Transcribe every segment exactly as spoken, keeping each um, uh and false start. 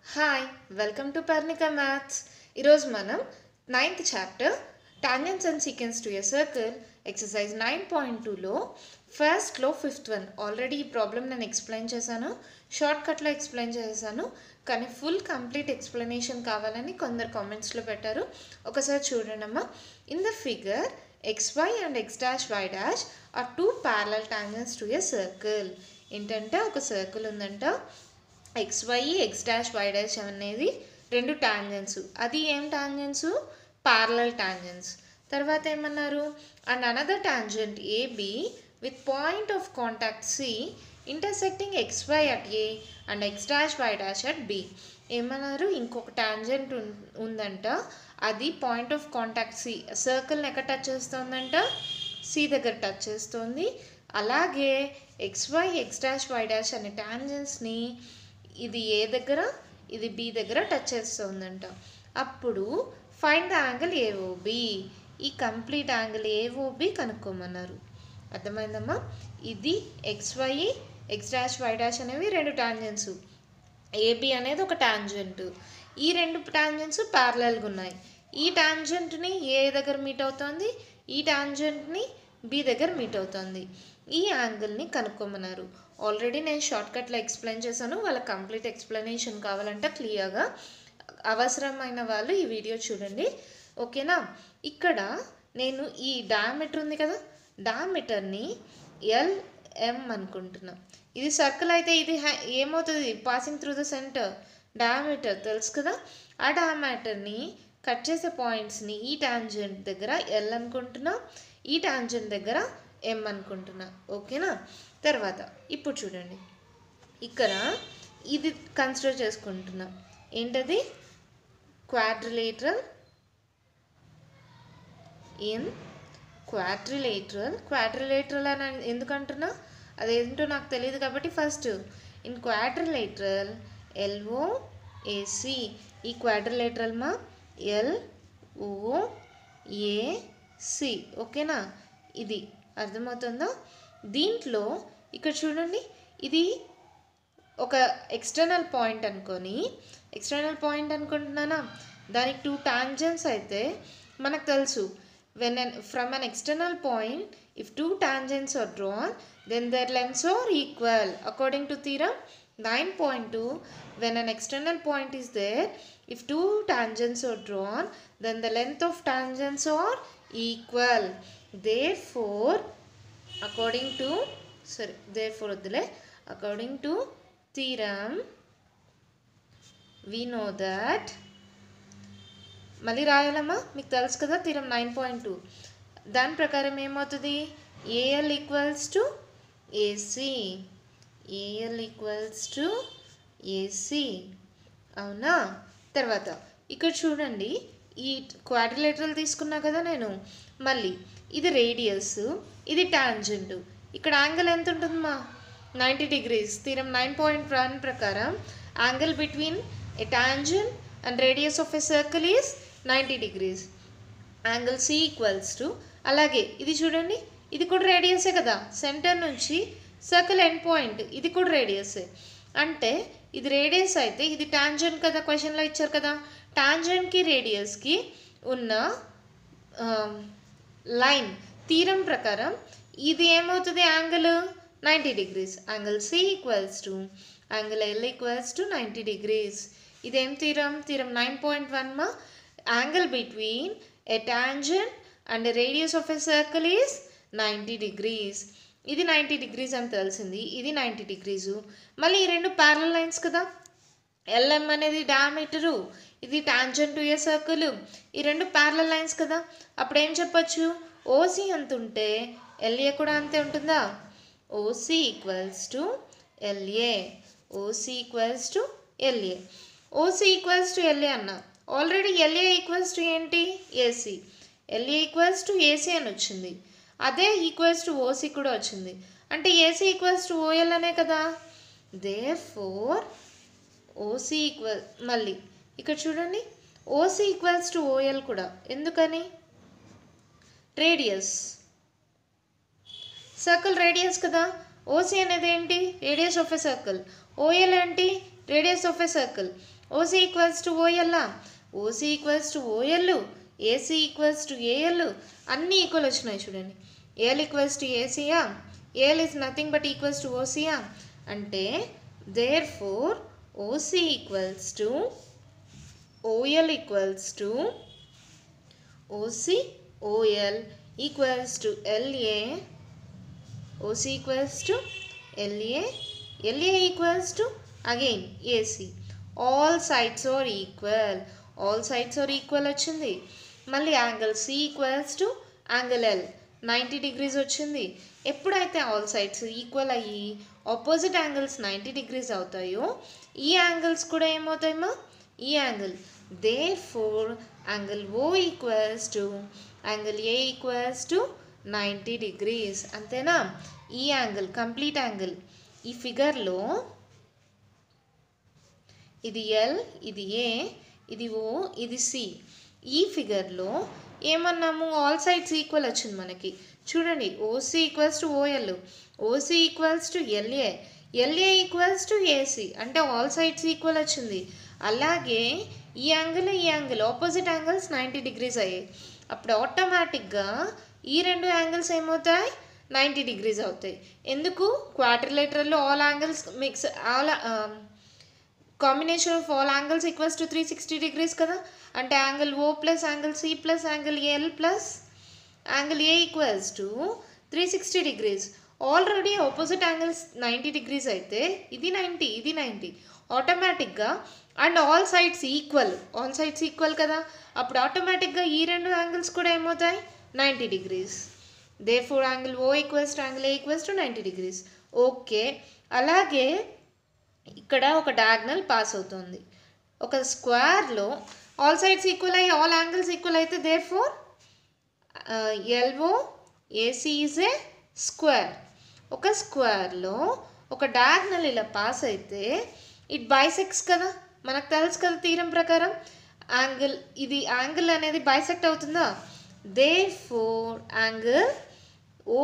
Hi welcome to Parnika maths. ఈరోజు మనం ninth chapter tangents and secants to a circle exercise nine point టూలో ఫస్ట్లో fifth one already ఈ problem నేను explain చేశాను, షార్ట్ కట్లో ఎక్స్ప్లెయిన్ చేశాను. కానీ ఫుల్ కంప్లీట్ ఎక్స్ప్లెనేషన్ కావాలని కొందరు కామెంట్స్లో పెట్టారు. ఒకసారి చూడండి అమ్మా. In the figure xy and x dash y dash are two parallel tangents to a circle. ఏంటంటే ఒక సర్కిల్ ఉందంట, xy x dash y dash అనేది రెండు టాంజెంట్స్. అది ఏం టాంజెంట్స్? Parallel tangents. తర్వాత ఏమన్నారు? And another tangent AB with point of contact C intersecting xy at a and x dash y dash at b. ఏమన్నారు? ఇంకొక టాంజెంట్ ఉందంట, అది పాయింట్ ఆఫ్ కాంటాక్ట్ సి, సర్కిల్ని ఎక్కడ టచ్ చేస్తుందంట? సి దగ్గర టచ్ చేస్తుంది. అలాగే xy x dash y dash అనే టాంజెంట్స్ని ఇది ఏ దగ్గర, ఇది బి దగ్గర టచ్ చేస్తుందంట. అప్పుడు ఫైండ్ ద యాంగిల్ ఏఓబి. ఈ కంప్లీట్ యాంగిల్ ఏఓబి కనుక్కోమన్నారు. అర్థమైందమ్మా? ఇది xy x dash y dash అనేవి రెండు టాంజెంట్స్, ఏబి అనేది ఒక టాంజెంట్. ఈ రెండు టాంజెంట్స్ ప్యారలల్గా ఉన్నాయి. ఈ టాంజెంట్ని ఏ దగ్గర మీట్ అవుతుంది, ఈ టాంజెంట్ని బి దగ్గర మీట్ అవుతుంది. ఈ యాంగిల్ని కనుక్కోమన్నారు. ఆల్రెడీ నేను షార్ట్కట్లో ఎక్స్ప్లెయిన్ చేశాను. వాళ్ళ కంప్లీట్ ఎక్స్ప్లెనేషన్ కావాలంటే క్లియర్గా అవసరమైన వాళ్ళు ఈ వీడియో చూడండి, ఓకేనా? ఇక్కడ నేను ఈ డయామీటర్ ఉంది కదా, డయామీటర్ని ఎల్ఎం అనుకుంటున్నా. ఇది సర్కిల్ అయితే ఇది ఏమవుతుంది? Passing through the centre. Diameter తెలుసు కదా, ఆ డయామీటర్ని కట్ చేసే పాయింట్స్ని ఈ టాంజెంట్ దగ్గర ఎల్ అనుకుంటున్నా, ఈ టాంజెంట్ దగ్గర ఎం అనుకుంటున్నా, ఓకేనా? తర్వాత ఇప్పుడు చూడండి, ఇక్కడ ఇది కన్సిడర్ చేసుకుంటున్నా. ఏంటది? Quadrilateral in quadrilateral. క్వాడ్రిలేటరల్ అని ఎందుకంటున్నా అదేంటో నాకు తెలియదు కాబట్టి first in quadrilateral LO AC. ఈ క్వాడ్రిలేటరల్ మా ఎల్ఓ ఏసి, ఓకేనా? ఇది అర్థమవుతుందా? దీంట్లో ఇక్కడ చూడండి, ఇది ఒక ఎక్స్టర్నల్ పాయింట్ అనుకొని, ఎక్స్టర్నల్ పాయింట్ అనుకుంటున్నానా, దానికి టూ టాంజెంట్స్ అయితే మనకు తెలుసు, when an from an external point if two tangents are drawn then their lengths are equal according to theorem nine point two. when an external point is there, if two tangents are drawn then the length of tangents are equal. therefore according to sorry therefore వద్దులే according to theorem we know that, మళ్ళీ రాయాలమ్మా, మీకు తెలుసు కదా theorem nine point two. దాని ప్రకారం ఏమవుతుంది? AL equals to AC, AL equals to AC, అవునా? తర్వాత ఇక్కడ చూడండి, ఈ క్వాడ్రిలేటరల్ తీసుకున్నా కదా నేను, మళ్ళీ ఇది రేడియస్, ఇది టాంజెంట్. ఇక్కడ యాంగిల్ ఎంత ఉంటుందమ్మా? Ninety degrees. Theorem nine point one ప్రకారం angle between a tangent and radius of a circle is ninety degrees. Angle C equals to, అలాగే ఇది చూడండి, ఇది కూడా రేడియసే కదా, సెంటర్ నుంచి సర్కిల్ ఎండ్ పాయింట్, ఇది కూడా రేడియసే. అంటే ఇది రేడియస్ అయితే ఇది టాంజెంట్ కదా, క్వశ్చన్లో ఇచ్చారు కదా, టాంజెంట్కి రేడియస్కి ఉన్న లైన్ థీరం ప్రకారం ఇది ఏమవుతుంది? Angle ninety degrees. Angle C equals to angle L equals to ninety degrees. ఇదేం theorem? Theorem nine point one మా angle between a tangent and radius of a circle is ninety degrees. ఇది ninety degrees అని తెలిసింది, ఇది ninety degrees. మళ్ళీ ఈ రెండు parallel lines కదా, ఎల్ఎం అనేది డయామీటరు, ఇది టాంజెంట్ టు ఏ సర్కిల్, ఈ రెండు ప్యారలల్ లైన్స్ కదా. అప్పుడు ఏం చెప్పచ్చు? ఓసి ఎంత ఉంటే ఎల్ఏ కూడా అంతే ఉంటుందా? OC equals to LA, OC equals to LA. OC equals to LA అన్న, ఆల్రెడీ ఎల్ఏ ఈక్వల్స్ టు ఏంటి? AC. LA equals to AC అని వచ్చింది, అదే ఈక్వల్స్ టు ఓసీ కూడా వచ్చింది. అంటే ఏసీ ఈక్వల్స్ టు ఓఎల్ అనే కదా. దేర్ఫోర్ ఓసీ ఈక్వల్, మళ్ళీ ఇక్కడ చూడండి, ఓసీ ఈక్వల్స్ టు ఓఎల్ కూడా. ఎందుకని? రేడియస్, సర్కిల్ రేడియస్ కదా. ఓసీ అనేది ఏంటి? Radius of a circle. OL ఏంటి? Radius of a circle. OC equals to OL, OC equals to OL, AC equals to AL, అన్నీ ఈక్వల్ వచ్చినాయి చూడండి. ఏఎల్ ఈక్వల్స్ టు ఏసీయా, AL is nothing but equals to ఓసీయా అంటే therefore OC equals to OL equals to OC OL equals to LA, OC equals to LA, LA equals to again AC. All sides are equal, all sides are equal వచ్చింది. మళ్ళీ angle C equals to angle L, ninety degrees వచ్చింది. ఎప్పుడైతే all sides equal అయ్యి opposite angles ninety degrees అవుతాయో ఈ angles కూడా ఏమవుతాయమ్మా, ఈ angle. Therefore angle O equals to angle A equals to ninety degrees. అంతేనా? ఈ యాంగిల్ కంప్లీట్ యాంగిల్. ఈ ఫిగర్లో ఇది ఎల్, ఇది ఏ, ఇది ఓ, ఇది సి. ఈ ఫిగర్లో ఏమన్నాము, ఆల్ సైడ్స్ ఈక్వల్ వచ్చింది మనకి. చూడండి, OC equals to OL, OC equals to LA, LA equals to AC అంటే ఆల్ సైడ్స్ ఈక్వల్ వచ్చింది. అలాగే ఈ యాంగిల్ ఈ angle opposite angles ninety degrees అయ్యాయి. అప్పుడు ఆటోమేటిక్గా ఈ రెండు యాంగిల్స్ ఏమవుతాయి, నైంటీ డిగ్రీస్ అవుతాయి. ఎందుకు? క్వాడ్రిలేటరల్లో all angles mix, all combination of all angles equals to three sixty degrees కదా. అంటే angle O plus angle C plus angle L plus angle A equals to three sixty degrees. Already opposite angles ninety degrees అయితే ఇది ninety, ఇది ninety ఆటోమేటిక్గా. And all sides equal, all sides equal కదా. అప్పుడు ఆటోమేటిక్గా ఈ రెండు యాంగిల్స్ కూడా ఏమవుతాయి, ninety degrees. Therefore angle O equals to angle A equals to ninety degrees. Okay, అలాగే ఇక్కడ ఒక డయాగ్నల్ పాస్ అవుతుంది. ఒక స్క్వేర్లో ఆల్ సైడ్స్ ఈక్వల్ అయ్యి ఆల్ యాంగిల్స్ ఈక్వల్ అయితే therefore LO AC is a square. ఒక స్క్వేర్లో ఒక డయాగ్నల్ ఇలా పాస్ అయితే ఇట్ బైసెక్ట్స్ కదా. మనకు తెలుసు కదా థీరం ప్రకారం యాంగిల్, ఇది యాంగిల్ అనేది బైసెక్ట్ అవుతుందా. దేర్ ఫోర్ యాంగిల్ ఓ,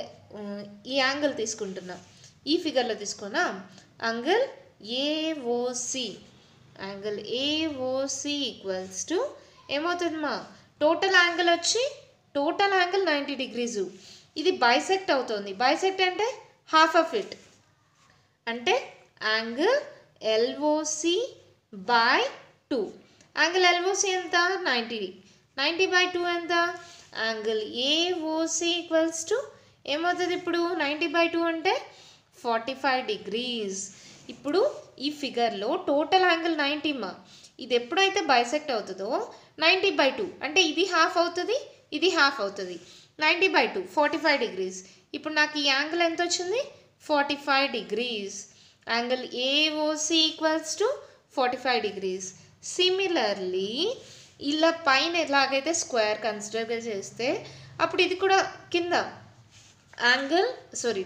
ఈ యాంగిల్ తీసుకుంటున్నా, ఈ ఫిగర్లో తీసుకున్నా angle AOC, angle AOC equals to ఏమవుతుందమ్మా, టోటల్ యాంగిల్ వచ్చి టోటల్ యాంగిల్ నైంటీ డిగ్రీస్. ఇది బైసెక్ట్ అవుతుంది. బైసెక్ట్ అంటే హాఫ్ ఆఫ్ ఇట్ అంటే angle LOC by two. Angle LOC ఎంత, నైంటీ, నైంటీ బై టూ ఎంత, యాంగిల్ ఏఓసి ఈక్వల్స్ టు ఏమవుతుంది ఇప్పుడు, నైంటీ బై టూ అంటే ఫార్టీ ఫైవ్ డిగ్రీస్. ఇప్పుడు ఈ ఫిగర్లో టోటల్ యాంగిల్ నైంటీ మా, ఇది ఎప్పుడైతే బైసెక్ట్ అవుతుందో నైంటీ బై టూ అంటే ఇది హాఫ్ అవుతుంది, ఇది హాఫ్ అవుతుంది. Ninety by two forty five degrees. ఇప్పుడు నాకు ఈ యాంగిల్ ఎంత వచ్చింది, forty five degrees. Angle AOC equals to forty five degrees. Similarly ఇలా పైన ఎలాగైతే స్క్వేర్ కన్సిడర్ చేస్తే అప్పుడు ఇది కూడా కింద angle sorry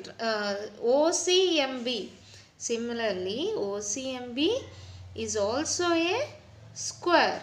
OCMB. Similarly OCMB is also a square.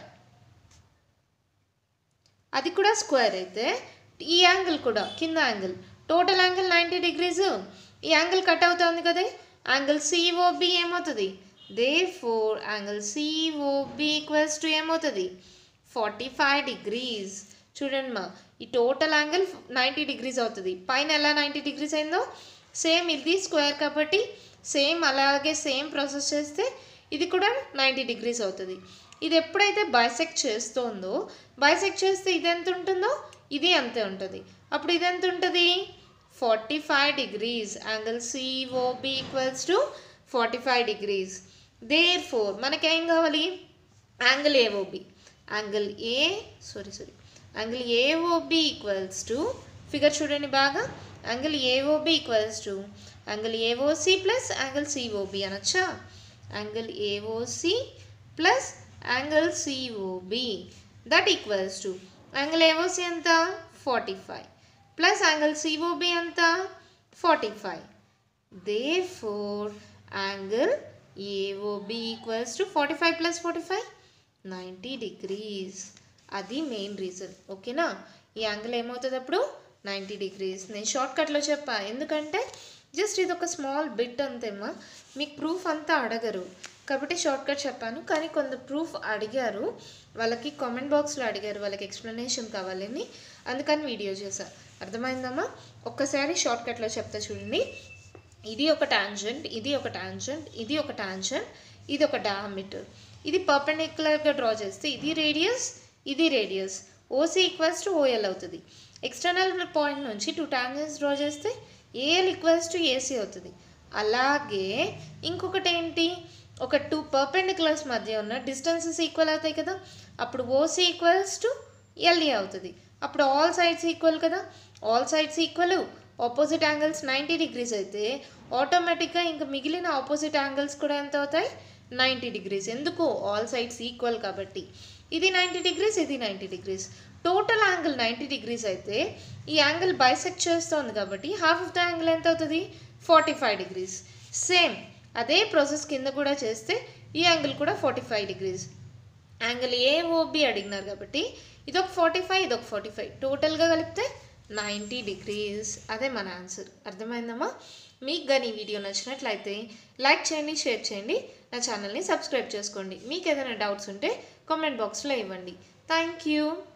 అది కూడా స్క్వేర్ అయితే ఈ యాంగిల్ కూడా కింద angle total angle ninety degrees. ఈ యాంగిల్ కట్ అవుతుంది కదా, యాంగిల్ సిఓబి ఏమవుతుంది, therefore angle COB equals to ఏమవుతుంది, ఫార్టీ ఫైవ్ డిగ్రీస్. చూడండి మా, ఈ టోటల్ యాంగిల్ నైంటీ డిగ్రీస్ అవుతుంది. పైన ఎలా నైంటీ డిగ్రీస్ అయిందో సేమ్ ఇది స్క్వేర్ కాబట్టి సేమ్ అలాగే సేమ్ ప్రాసెస్ చేస్తే ఇది కూడా నైంటీ డిగ్రీస్ అవుతుంది. ఇది ఎప్పుడైతే బైసెక్ట్ చేస్తుందో, బైసెక్ట్ చేస్తే ఇది ఎంత ఉంటుందో ఇది అంతే ఉంటుంది. అప్పుడు ఇది ఎంత ఉంటుంది, forty five degrees. Angle COB equals to forty five degrees. Therefore మనకేం కావాలి, angle AOB, angle A sorry sorry angle AOB equals to, figure చూడండి బాగా, angle AOB equals to angle AOC plus angle COB అనొచ్చా. Angle AOC plus angle COB that equals to angle AOC ఎంత, forty five plus angle COB ఎంత, forty five. Therefore angle AOB equals to forty five plus forty five ninety degrees. అది main reason. ఓకేనా, ఈ angle ఏమవుతుంది అప్పుడు ninety degrees. నేను షార్ట్కట్లో చెప్పా, ఎందుకంటే జస్ట్ ఇది ఒక స్మాల్ బిట్ అంతేమ్మా, మీకు ప్రూఫ్ అంతా అడగరు కాబట్టి షార్ట్ కట్ చెప్పాను. కానీ కొంత ప్రూఫ్ అడిగారు, వాళ్ళకి కామెంట్ బాక్స్లో అడిగారు, వాళ్ళకి ఎక్స్ప్లెనేషన్ కావాలని, అందుకని వీడియో చేశాను. అర్థమైందమ్మా? ఒక్కసారి షార్ట్ కట్లో చెప్తా చూడండి. ఇది ఒక టాంజెంట్, ఇది ఒక టాంజెంట్, ఇది ఒక టాంజెంట్, ఇది ఒక డయామీటర్. ఇది పర్పెండిక్యులర్గా డ్రా చేస్తే ఇది రేడియస్, ఇది radius. OC equals to OL అవుతుంది. ఎక్స్టర్నల్ పాయింట్ నుంచి టూ టాంజెంట్స్ డ్రా చేస్తే ఏఎల్ ఈక్వల్స్ టు ఏసీ అవుతుంది. అలాగే ఇంకొకటి ఏంటి, ఒక టూ పర్పెండిక్యులర్స్ మధ్య ఉన్న డిస్టెన్సెస్ ఈక్వల్ అవుతాయి కదా, అప్పుడు ఓసీ ఈక్వల్స్ టు ఎల్ఏ అవుతుంది. అప్పుడు ఆల్ సైడ్స్ ఈక్వల్ కదా, all sides equal, opposite angles ninety degrees అయితే ఆటోమేటిక్గా ఇంకా మిగిలిన ఆపోజిట్ యాంగిల్స్ కూడా ఎంత అవుతాయి, నైంటీ డిగ్రీస్. ఎందుకు, ఆల్ సైడ్స్ ఈక్వల్ కాబట్టి. ఇది నైంటీ డిగ్రీస్, ఇది ninety degrees, total angle ninety degrees అయితే ఈ యాంగిల్ బైసెక్ట్ చేస్తుంది కాబట్టి హాఫ్ ఆఫ్ ద యాంగిల్ ఎంత అవుతుంది, ఫార్టీ ఫైవ్ డిగ్రీస్. సేమ్ అదే ప్రాసెస్ కింద కూడా చేస్తే ఈ యాంగిల్ కూడా forty five degrees. Angle AOB అడిగినారు కాబట్టి ఇదొక ఫార్టీ ఫైవ్, ఇదొక ఫార్టీ ఫైవ్, టోటల్గా కలిపితే నైంటీ డిగ్రీస్. అదే మన ఆన్సర్. అర్థమైందమ్మా? మీకు కానీ ఈ వీడియో నచ్చినట్లయితే లైక్ చేయండి, షేర్ చేయండి, నా ఛానల్ని సబ్స్క్రైబ్ చేసుకోండి. మీకు ఏదైనా డౌట్స్ ఉంటే కామెంట్ బాక్స్లో ఇవ్వండి. Thank you.